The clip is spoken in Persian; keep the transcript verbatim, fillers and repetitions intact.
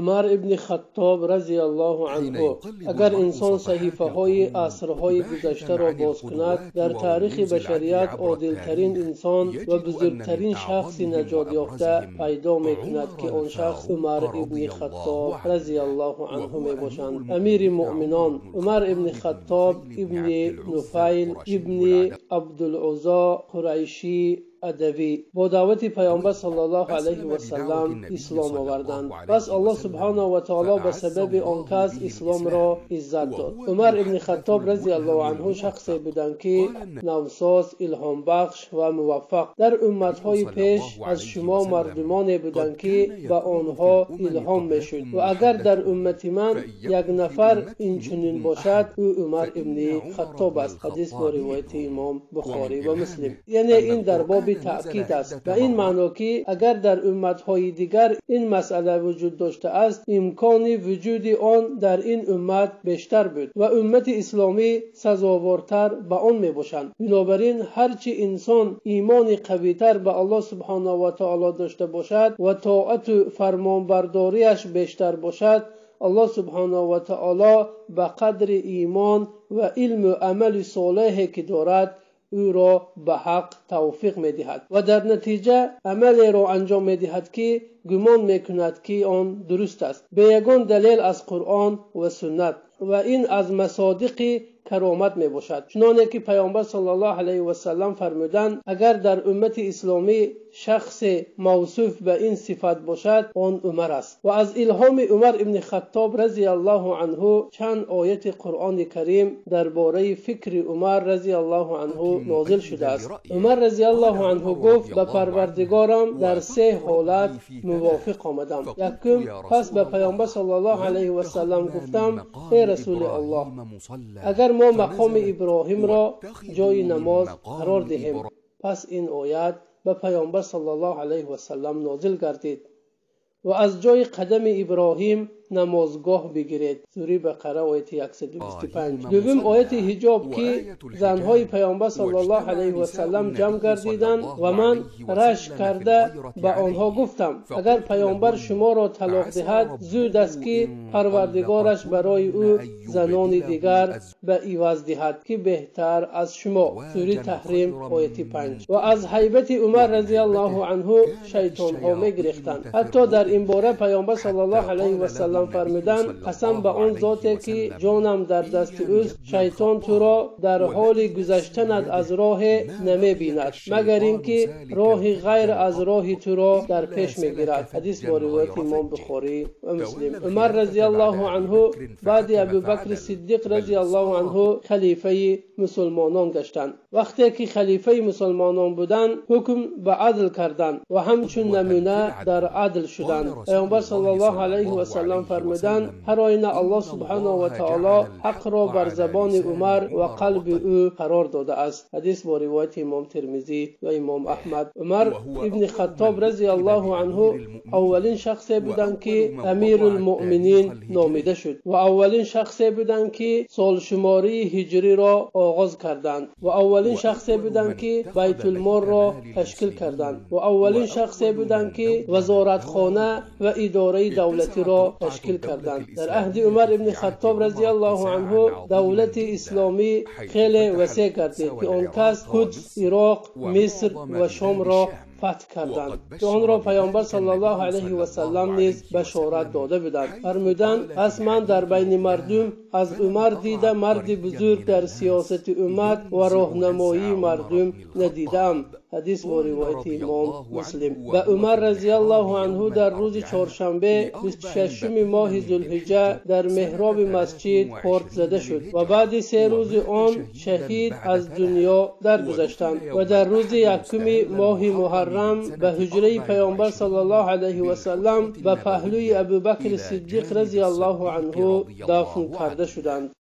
عمر ابن خطاب رضی الله عنه اگر انسان صحیفه های عصرهای گذشته را باز کند، در تاریخ بشریت عادلترین انسان و بزرگترین شخص نجات یافته پیدا میکند که آن شخص عمر ابن خطاب رضی الله عنه می باشند. امیر مؤمنان عمر ابن خطاب ابن نفیل ابن عبدالعزا قریشی ادوی با دعوت پیامبر صلی الله علیه و سلم اسلام آوردند. پس الله سبحانه و تعالی به سبب آن کس اسلام را عزت داد. عمر ابن خطاب رضی الله عنه شخصی بودند که نوساز، الهام بخش و موفق در امتهای پیش از شما مردمانی بودند که به آنها الهام میشد و اگر در امت من یک نفر اینچنین باشد او عمر ابن خطاب است. حدیث با روایت امام بخاری و مسلم. یعنی این در باب تأکید است و این معنی که اگر در امتهای دیگر این مسئله وجود داشته است، امکان وجود آن در این امت بیشتر بود و امت اسلامی سزاوارتر به آن می باشند. بنابراین هرچی انسان ایمان قویتر به الله سبحانه و تعالی داشته باشد و طاعت و فرمانبرداریش بیشتر باشد، الله سبحانه و تعالی به قدر ایمان و علم و عمل صالحی که دارد او را به حق توفیق می دهد و در نتیجه عملی را انجام می دهد که گمان می کند که آن درست است به یگان دلیل از قرآن و سنت و این از مصادیق کرامت می باشد. چنانه که پیامبر صلی الله علیه و سلم فرمودند اگر در امت اسلامی شخص موصوف به این صفت باشد آن عمر است. و از الهام عمر ابن خطاب رضی الله عنه چند آیت قرآن کریم درباره فکر عمر رضی الله عنه نازل شده است. عمر رضی الله عنه گفت به پروردگارم در سه حالت موافق آمدم. یکم، پس به پیامبر صلی الله علیه و سلم گفتم ای رسول الله، اگر ما مقام ابراهیم را جای نماز قرار دهیم. پس این آیت به پیامبر صلی الله علیه و سلم نازل گردید و از جای قدم ابراهیم نمازگاه بگیرید. سوره بقره آیت صد و بیست و پنج. دوم آیت حجاب که زنهای پیامبر صلی الله علیه و سلم جمع گردیدند و من رشک کرده به آنها گفتم اگر پیامبر شما را طلاق دهد زود است که پروردگارش برای او زنان دیگر به عوض دهد که بهتر از شما. سوره تحریم آیت پنج. و از هیبت عمر رضی الله عنه شیطان ها میگریختند. حتی در این باره پیامبر صلی الله علیه و سلم فرمودند قسم به آن ذاتی که جانم در دست اوست، شیطان تو را در حال گذشتنت از راه نمی بیند مگر اینکه راه غیر از راه تو را در پیش میگیرد. حدیث با روایت امام بخاری و مسلم. عمر رضی الله عنه بعد ابوبکر صدیق رضی الله عنه خلیفه مسلمانان گشتند. وقتی که خلیفه مسلمانان بودند حکم به عدل کردند و همچون نمونه در عدل شدند. پیامبر صلی الله علیه و سلم فرمودند هر آینه الله سبحانه و تعالی حق را بر زبان عمر و قلب او قرار داده است. حدیث با روایت امام ترمذی و امام احمد. عمر ابن خطاب رضی الله عنه اولین شخصی بودند که امیر المؤمنین نامیده شد و اولین شخصی بودند که سال شماری هجری را آغاز کردند و اولین شخصی بودند که بیت المال را تشکیل کردند و اولین شخصی بودند که وزارتخانه و اداره دولتی را تشکیل کردند. در عهد عمر ابن خطاب رضی الله عنه دولت اسلامی خیلی وسیع گردید که آن کس قدس، عراق، مصر و شام را فتح کردند که آن را پیامبر صلی الله علیه و سلم نیز بشارت داده بودند. فرمودند پس من در بین مردم از عمر دیده مرد بزرگ در سیاست امت و راهنمایی مردم ندیدم. حدیث با روایت امام مسلم. و عمر رضی الله عنه در روز چهارشنبه بیست و ششم ماه ذوالحجه در محراب مسجد خرد زده شد و بعد سه روز آن شهید از دنیا درگذشتند و در روز یکم ماه محرم به حجره پیامبر صلی الله علیه و سلم به پهلوی ابوبکر صدیق رضی الله عنه دفن کرده شدند.